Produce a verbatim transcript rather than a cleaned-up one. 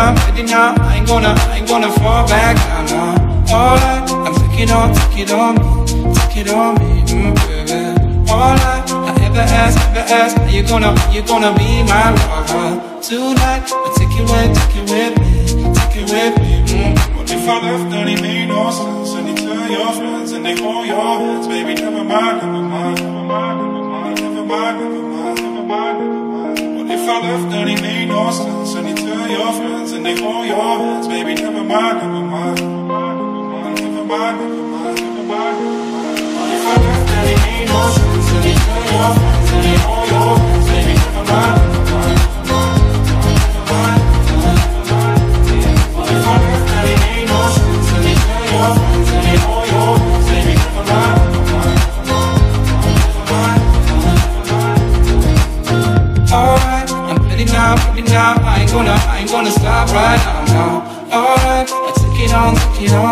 now, ready now. I ain't gonna, I ain't gonna fall back down now. Alright, I'm taking on, take it on me, take it on me, mm, baby. Alright, I ever ask, ever ask, are you gonna, are you gonna be my lover tonight? But take it with, take it with me, take it with me, mm. What if I left and it made no sense? And you tell your friends and they hold your hands, baby, never mind, never mind, never mind, never mind, never mind, never mind, never mind, never mind. What if I left and it made no sense? And you tell your friends and they hold your hands, baby, never mind, never mind, never mind, never mind, never mind, never mind. What if I left and it made no sense? And you tell your friends and they hold your hands, baby, never mind, never mind, never mind, never mind. What if I left and it made no sense? And you tell your friends and they hold your hands, baby, never mind, never mind, never mind, never mind. Alright, I'm ready now, ready now. I ain't gonna, I ain't gonna stop right now, now. Alright, I took it on, took it on.